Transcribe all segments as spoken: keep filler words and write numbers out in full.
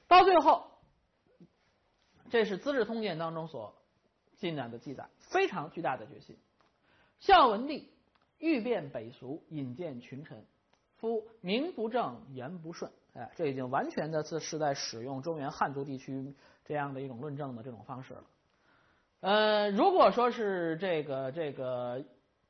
到最后，这是《资治通鉴》当中所进展的记载，非常巨大的决心。孝文帝欲变北俗，引荐群臣，夫名不正，言不顺。哎，这已经完全的是是在使用中原汉族地区这样的一种论证的这种方式了。呃，如果说是这个这个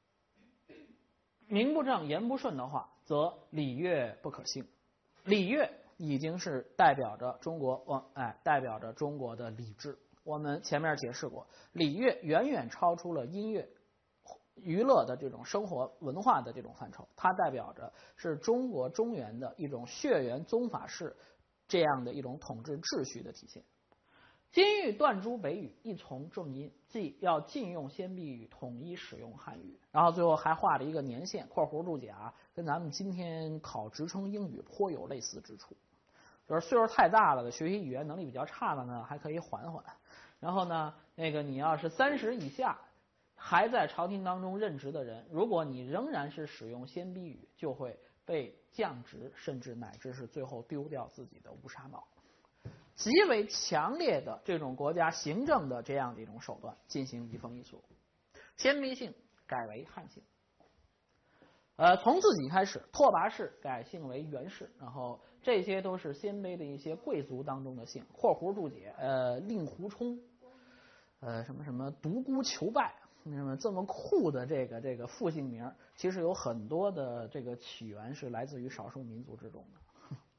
名不正言不顺的话，则礼乐不可兴。礼乐已经是代表着中国，哎，代表着中国的礼制。我们前面解释过，礼乐远远超出了音乐、娱乐的这种生活文化的这种范畴，它代表着是中国中原的一种血缘宗法式这样的一种统治秩序的体现。今欲断诸北语，一从正音，即要禁用鲜卑语，统一使用汉语。然后最后还画了一个年限（括弧注解啊），跟咱们今天考职称英语颇有类似之处。就是岁数太大了的，学习语言能力比较差的呢，还可以缓缓。然后呢，那个你要是三十以下，还在朝廷当中任职的人，如果你仍然是使用鲜卑语，就会被降职，甚至乃至是最后丢掉自己的乌纱帽。极为强烈的这种国家行政的这样的一种手段进行移风易俗，鲜卑姓改为汉姓。呃，从自己开始，拓跋氏改姓为元氏，然后这些都是鲜卑的一些贵族当中的姓。括弧注解，呃，令狐冲，呃，什么什么独孤求败，那么这么酷的这个这个复姓名，其实有很多的这个起源是来自于少数民族之中的。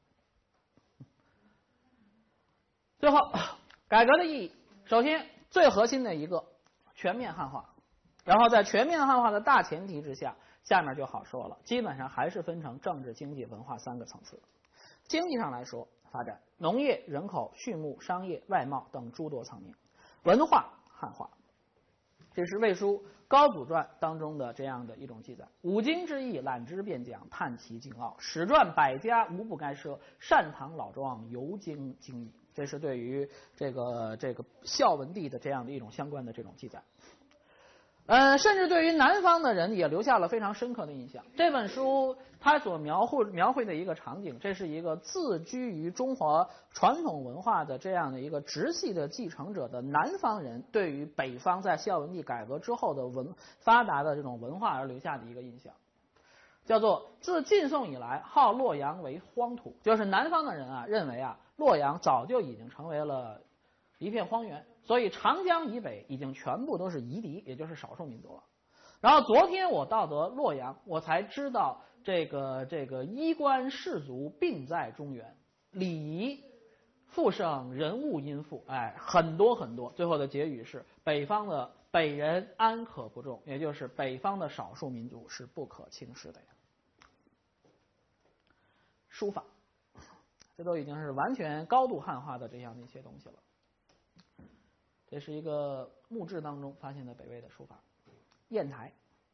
最后，改革的意义，首先最核心的一个全面汉化，然后在全面汉化的大前提之下，下面就好说了，基本上还是分成政治、经济、文化三个层次。经济上来说，发展农业、人口、畜牧、商业、外贸等诸多层面；文化汉化，这是《魏书·高祖传》当中的这样的一种记载：五经之义，览之便讲，探其精奥；史传百家，无不该涉；善唐老庄，犹经精义。这是对于这个这个孝文帝的这样的一种相关的这种记载。呃，甚至对于南方的人也留下了非常深刻的印象。这本书它所描绘描绘的一个场景，这是一个自居于中华传统文化的这样的一个直系的继承者的南方人，对于北方在孝文帝改革之后的文发达的这种文化而留下的一个印象，叫做自晋宋以来，号洛阳为荒土，就是南方的人啊认为啊，洛阳早就已经成为了一片荒原，所以长江以北已经全部都是夷狄，也就是少数民族了。然后昨天我到得洛阳，我才知道这个这个衣冠士族并在中原，礼仪富盛，人物殷富，哎，很多很多。最后的结语是：北方的北人安可不重，也就是北方的少数民族是不可轻视的呀。书法，这都已经是完全高度汉化的这样的一些东西了。这是一个墓志当中发现的北魏的书法，砚台。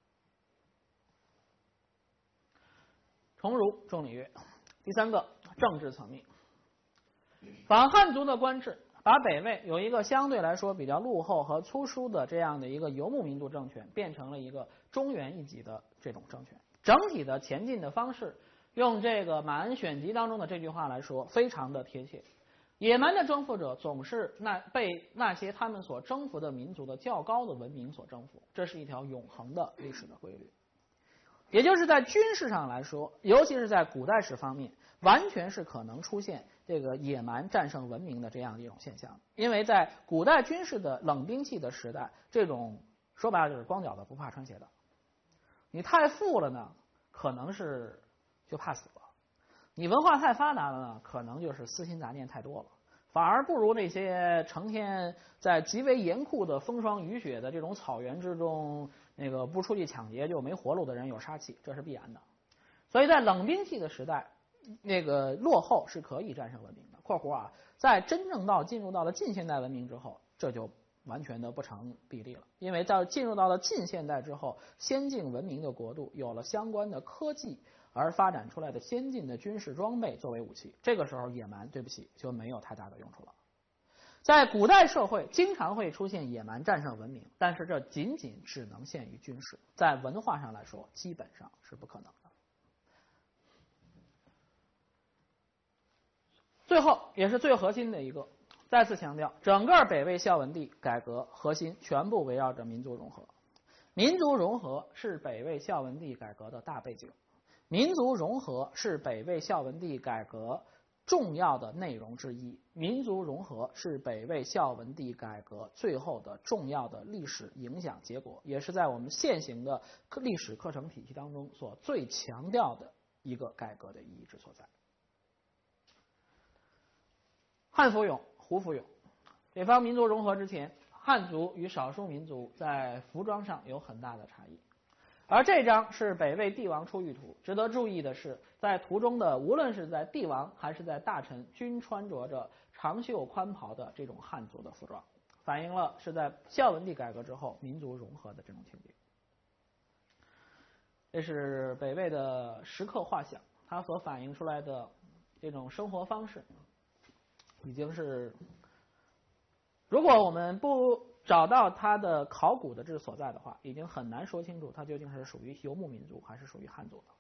重儒重礼乐。第三个，政治层面，仿汉族的官制，把北魏有一个相对来说比较落后和粗疏的这样的一个游牧民族政权，变成了一个中原一级的这种政权。整体的前进的方式，用这个马恩选集当中的这句话来说，非常的贴切。野蛮的征服者总是那被那些他们所征服的民族的较高的文明所征服，这是一条永恒的历史的规律。也就是在军事上来说，尤其是在古代史方面，完全是可能出现这个野蛮战胜文明的这样的一种现象。因为在古代军事的冷兵器的时代，这种说白了就是光脚的不怕穿鞋的。你太富了呢，可能是就怕死了。你文化太发达了呢，可能就是私心杂念太多了，反而不如那些成天在极为严酷的风霜雨雪的这种草原之中，那个不出去抢劫就没活路的人有杀气，这是必然的。所以在冷兵器的时代，那个落后是可以战胜文明的。括弧啊，在真正到进入到了近现代文明之后，这就完全的不成比例了，因为在进入到了近现代之后，先进文明的国度有了相关的科技。而发展出来的先进的军事装备作为武器，这个时候野蛮对不起就没有太大的用处了。在古代社会经常会出现野蛮战胜文明，但是这仅仅只能限于军事，在文化上来说基本上是不可能的。 最后也是最核心的一个，再次强调，整个北魏孝文帝改革核心全部围绕着民族融合。民族融合是北魏孝文帝改革的大背景，民族融合是北魏孝文帝改革重要的内容之一，民族融合是北魏孝文帝改革最后的重要的历史影响结果，也是在我们现行的历史课程体系当中所最强调的一个改革的意义之所在。汉服俑、胡服俑，北方民族融合之前，汉族与少数民族在服装上有很大的差异。而这张是北魏帝王出狱图，值得注意的是，在图中的无论是在帝王还是在大臣，均穿着着长袖宽袍的这种汉族的服装，反映了是在孝文帝改革之后民族融合的这种情景。这是北魏的石刻画像，它所反映出来的这种生活方式，已经是，如果我们不找到它的考古的这所在的话，已经很难说清楚它究竟是属于游牧民族还是属于汉族的。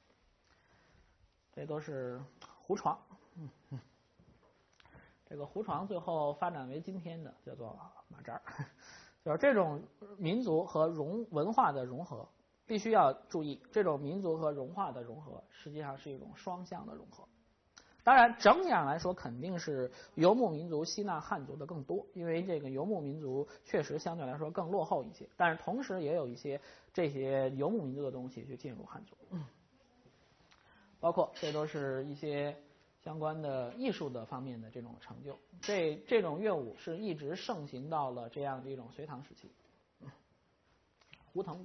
这都是胡床，嗯嗯，这个胡床最后发展为今天的叫做马扎儿，就是这种民族和融文化的融合，必须要注意，这种民族和文化的融合实际上是一种双向的融合。当然，整体上来说，肯定是游牧民族吸纳汉族的更多，因为这个游牧民族确实相对来说更落后一些。但是同时也有一些这些游牧民族的东西去进入汉族，嗯，包括这都是一些相关的艺术的方面的这种成就。这这种乐舞是一直盛行到了这样的一种隋唐时期。胡腾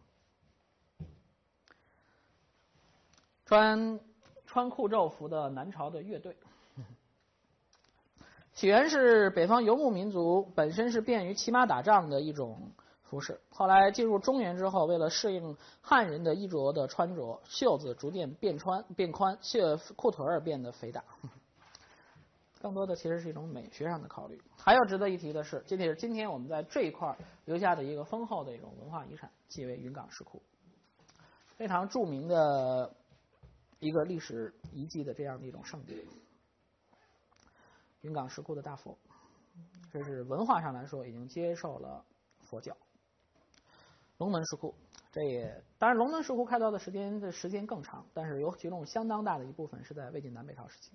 穿。穿裤胄服的南朝的乐队，起源是北方游牧民族本身是便于骑马打仗的一种服饰，后来进入中原之后，为了适应汉人的衣着的穿着，袖子逐渐变穿变宽，袖裤腿儿变得肥大，更多的其实是一种美学上的考虑。还有值得一提的是，这是今天我们在这一块留下的一个丰厚的一种文化遗产，即为云冈石窟，非常著名的一个历史遗迹的这样的一种圣地。云冈石窟的大佛，这是文化上来说已经接受了佛教。龙门石窟，这也当然龙门石窟开凿的时间的时间更长，但是有其中相当大的一部分是在魏晋南北朝时期。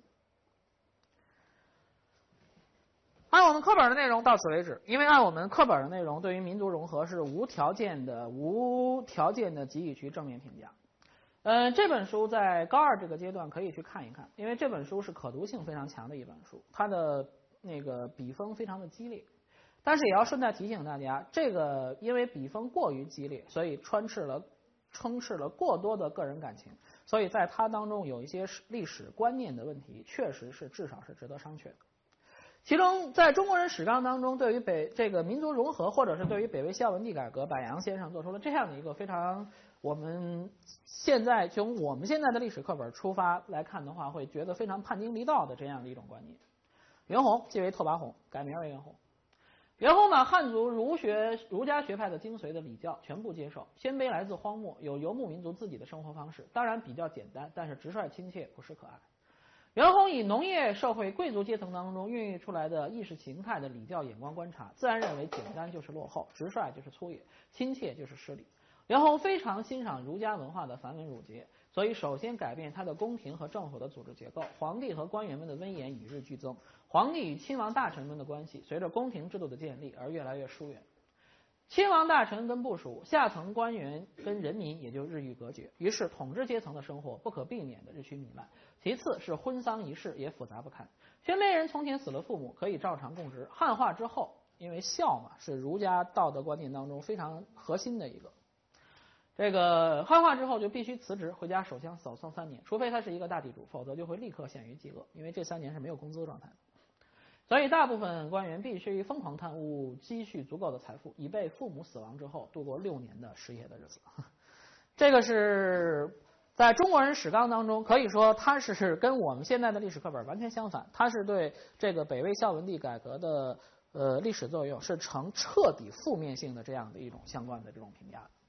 按我们课本的内容到此为止，因为按我们课本的内容，对于民族融合是无条件的、无条件的给予去正面评价。嗯，这本书在高二这个阶段可以去看一看，因为这本书是可读性非常强的一本书，它的那个笔锋非常的激烈，但是也要顺带提醒大家，这个因为笔锋过于激烈，所以充斥了充斥了过多的个人感情，所以在它当中有一些历史观念的问题，确实是至少是值得商榷的。其中，在中国人史纲当中，对于北这个民族融合，或者是对于北魏孝文帝改革，柏杨先生做出了这样的一个非常我们现在从我们现在的历史课本出发来看的话，会觉得非常叛经离道的这样的一种观念。袁弘即为拓跋宏，改名为袁弘。袁弘把汉族儒学儒家学派的精髓的礼教全部接受，鲜卑来自荒漠，有游牧民族自己的生活方式，当然比较简单，但是直率亲切，朴实可爱。袁弘以农业社会贵族阶层当中孕育出来的意识形态的礼教眼光观察，自然认为简单就是落后，直率就是粗野，亲切就是失礼。袁弘非常欣赏儒家文化的繁文缛节，所以首先改变他的宫廷和政府的组织结构，皇帝和官员们的威严与日俱增，皇帝与亲王大臣们的关系随着宫廷制度的建立而越来越疏远。亲王大臣跟部属，下层官员跟人民也就日益隔绝，于是统治阶层的生活不可避免的日趋糜烂。其次是婚丧仪式也复杂不堪，鲜卑人从前死了父母可以照常供职，汉化之后，因为孝嘛是儒家道德观念当中非常核心的一个，这个汉化之后就必须辞职回家守乡守丧三年，除非他是一个大地主，否则就会立刻陷于饥饿，因为这三年是没有工资状态的。所以大部分官员必须疯狂贪污，积蓄足够的财富，以备父母死亡之后度过六年的失业的日子。这个是在中国人史纲当中，可以说它是跟我们现在的历史课本完全相反，它是对这个北魏孝文帝改革的呃历史作用是呈彻底负面性的这样的一种相关的这种评价。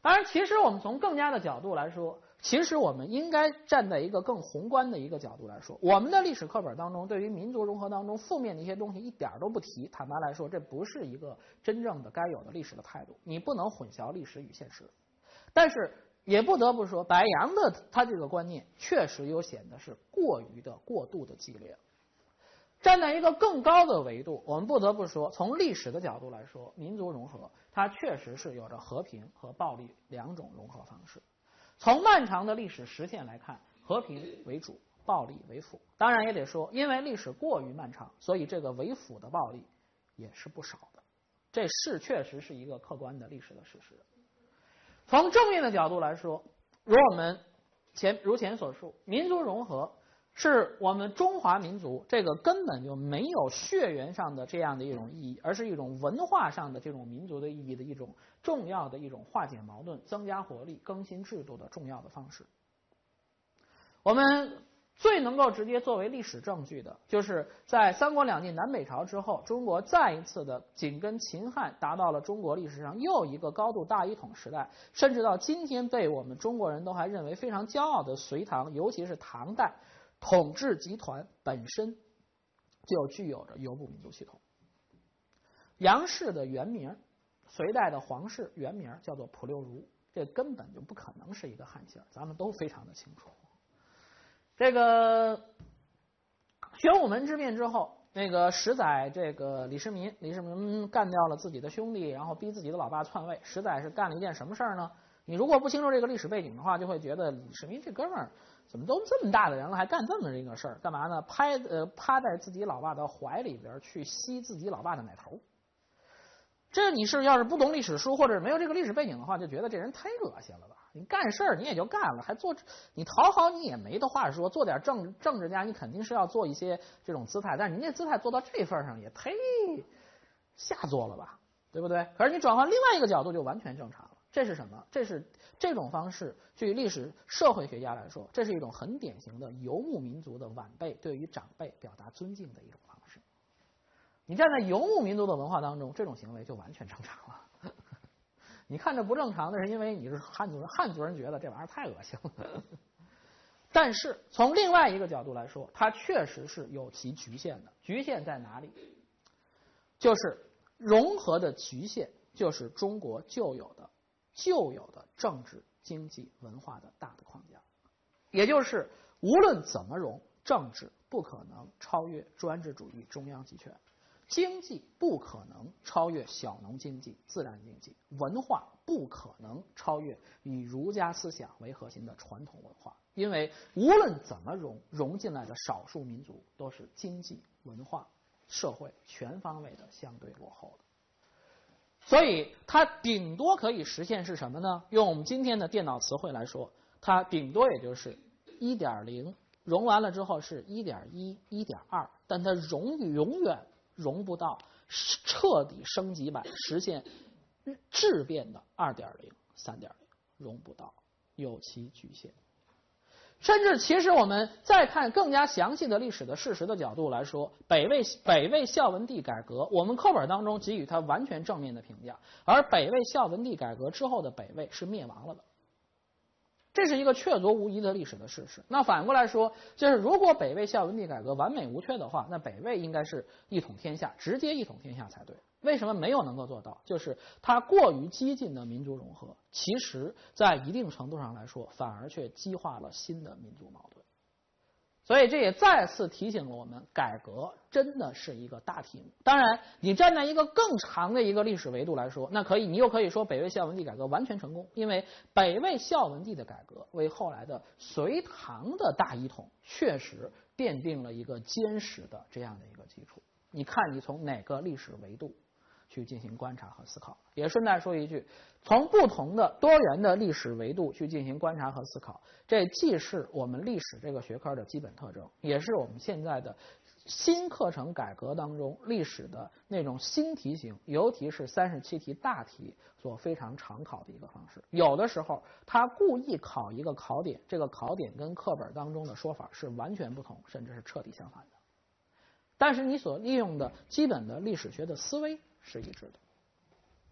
当然，其实我们从更加的角度来说，其实我们应该站在一个更宏观的一个角度来说，我们的历史课本当中对于民族融合当中负面的一些东西一点都不提。坦白来说，这不是一个真正的该有的历史的态度，你不能混淆历史与现实。但是也不得不说，白杨的他这个观念确实有显得是过于的过度的激烈。站在一个更高的维度，我们不得不说，从历史的角度来说，民族融合它确实是有着和平和暴力两种融合方式。从漫长的历史实践来看，和平为主，暴力为辅。当然也得说，因为历史过于漫长，所以这个为辅的暴力也是不少的。这是确实是一个客观的历史的事实。从正面的角度来说，如我们前如前所述，民族融合是我们中华民族这个根本就没有血缘上的这样的一种意义，而是一种文化上的这种民族的意义的一种重要的一种化解矛盾、增加活力、更新制度的重要的方式。我们最能够直接作为历史证据的，就是在三国两晋南北朝之后，中国再一次的紧跟秦汉，达到了中国历史上又一个高度大一统时代，甚至到今天被我们中国人都还认为非常骄傲的隋唐，尤其是唐代。统治集团本身就具有着游牧民族系统。杨氏的原名，隋代的皇室原名叫做普六茹，这根本就不可能是一个汉姓，咱们都非常的清楚。这个玄武门之变之后，那个十载这个李世民，李世民干掉了自己的兄弟，然后逼自己的老爸篡位。十载是干了一件什么事儿呢？你如果不清楚这个历史背景的话，就会觉得李世民这哥们儿怎么都这么大的人了，还干这么一个事儿？干嘛呢？拍呃趴在自己老爸的怀里边去吸自己老爸的奶头。这你是要是不懂历史书，或者没有这个历史背景的话，就觉得这人太恶心了吧？你干事儿你也就干了，还做你讨好你也没的话说，做点政政治家你肯定是要做一些这种姿态，但是人家姿态做到这份上也忒下作了吧，对不对？可是你转换另外一个角度就完全正常了。这是什么？这是这种方式，据历史社会学家来说，这是一种很典型的游牧民族的晚辈对于长辈表达尊敬的一种方式。你站在游牧民族的文化当中，这种行为就完全正常了。你看着不正常的是因为你是汉族人，汉族人觉得这玩意儿太恶心了。但是从另外一个角度来说，它确实是有其局限的。局限在哪里？就是融合的局限，就是中国旧有的。旧有的政治、经济、文化的大的框架，也就是无论怎么融，政治不可能超越专制主义中央集权，经济不可能超越小农经济、自然经济，文化不可能超越以儒家思想为核心的传统文化，因为无论怎么融，融进来的少数民族都是经济、文化、社会全方位的相对落后的。所以它顶多可以实现是什么呢？用我们今天的电脑词汇来说，它顶多也就是 一点零， 融完了之后是 一点一、一点二， 但它融永远融不到彻底升级版实现质变的 二点零、三点零， 融不到，有其局限。甚至其实我们再看更加详细的历史的事实的角度来说，北魏北魏孝文帝改革，我们课本当中给予它完全正面的评价，而北魏孝文帝改革之后的北魏是灭亡了的，这是一个确凿无疑的历史的事实。那反过来说，就是如果北魏孝文帝改革完美无缺的话，那北魏应该是一统天下，直接一统天下才对。为什么没有能够做到？就是它过于激进的民族融合，其实在一定程度上来说，反而却激化了新的民族矛盾。所以这也再次提醒了我们，改革真的是一个大题目。当然，你站在一个更长的一个历史维度来说，那可以，你又可以说北魏孝文帝改革完全成功，因为北魏孝文帝的改革为后来的隋唐的大一统确实奠定了一个坚实的这样的一个基础。你看你从哪个历史维度去进行观察和思考。也顺带说一句，从不同的多元的历史维度去进行观察和思考，这既是我们历史这个学科的基本特征，也是我们现在的新课程改革当中历史的那种新题型，尤其是三十七题大题所非常常考的一个方式。有的时候他故意考一个考点，这个考点跟课本当中的说法是完全不同，甚至是彻底相反的，但是你所利用的基本的历史学的思维是一致的。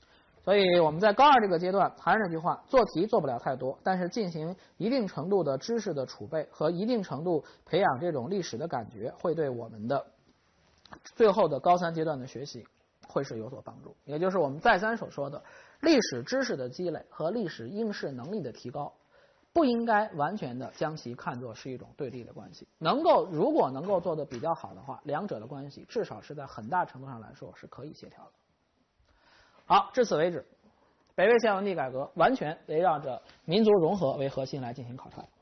所以我们在高二这个阶段，还是那句话，做题做不了太多，但是进行一定程度的知识的储备和一定程度培养这种历史的感觉，会对我们的最后的高三阶段的学习会是有所帮助。也就是我们再三所说的，历史知识的积累和历史应试能力的提高，不应该完全的将其看作是一种对立的关系。能够如果能够做得比较好的话，两者的关系至少是在很大程度上来说是可以协调的。好，至此为止，北魏献文帝改革完全围绕着民族融合为核心来进行考察。